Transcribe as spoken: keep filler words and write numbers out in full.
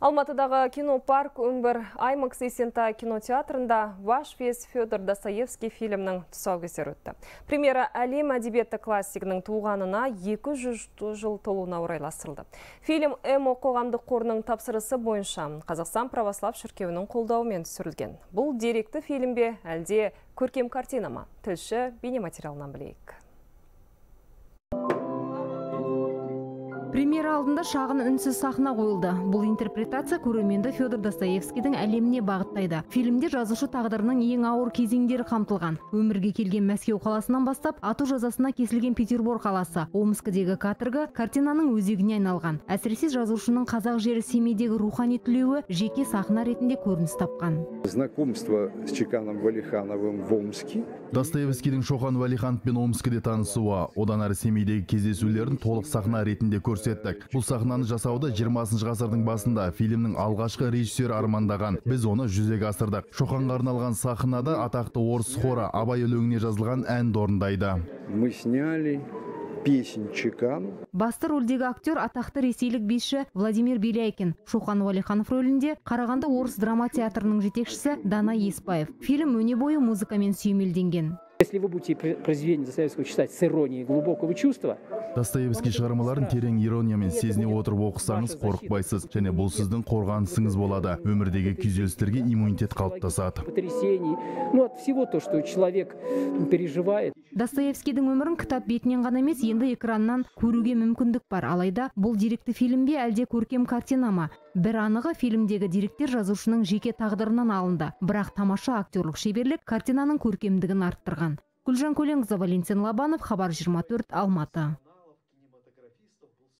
Алматыдағы кинопарк Өмбір Аймакс Есентай кинотеатрында Ваш вес Федор Достоевский фильмнің тұсаукесері өтті. Премьера әлем әдебиеті классигінің туғанына екі жүз жыл толуына орайластырылды. Фильм ЭМО қоғамдық қорының тапсырысы бойынша Қазақстан православ шіркеуінің қолдауымен түсірілген. Бұл деректі фильм бе, әлде көркем картина ма? Тілші бейнематериалынан білейік. Премьера алдында шағын үнсіз сахна қойылды. Бұл интерпретация көрерменді Федор Достоевскийдің әлеміне бағыттайды. Фильмде жазушы тағдырының ең ауыр кезеңдері қамтылған. Өмірге келген Мәскеу қаласынан бастап, ату жазасына кесілген Петербург қаласы, Омскідегі каторга картинаның өзегіне айналған. Әсіресе жазушының қазақ жері Семейдегі рухани түлеуі жеке сахна ретінде көрініс тапқан. Знакомство с Чеканом Валихановым в Омске. Достоевскийдің Шоқан Валихановпен Омскіде танысуы, одан әрі Семейдегі кездесулерін толық сахна ретінде көрсетті. Бұл сахнаны жасауды жиырмасыншы ғасырдың басында фильмнің алғашқы режиссері армандаған. Біз оны жүзеге асырдық. Шоқанға арналған сахнада атақты орыс хоры Абай өлеңіне жазылған әнді орындайды. Мы сняли песнь Чекану. Басты рөлдегі актер атақты ресейлік биші Владимир Беляйкин. Шоқан Валиханов рөлінде Қарағанды орыс драма театрының жетекшісі Дана Еспаев. Фильм өне бойы музыкамен сүйемелденген. Если вы будете произведение Достоевского читать с иронией глубокого чувства, Достоевский шығармаларын терең ирониямен сезіне отырып оқысаңыз қорықпайсыз, және бұл сіздің қорғанысыңыз болады. Өмірдегі күйзелістерге иммунитет қалыптасады. Потрясений, ну от всего то, что человек переживает. Достоевскийдің өмірін кітап бетінен ғана емес, енді экраннан көруге мүмкіндік бар. Алайда бұл деректі фильм бе, әлде көркем картина ма? Бір анығы, фильмдегі деректер жазушының жеке тағдырынан алынды. Бірақ тамаша актерлік шеберлік картинаның көркемдігін арттырған. Гүлжан Көленқызы, Валентин Лобанов, Хабар жиырма төрт, Алматы.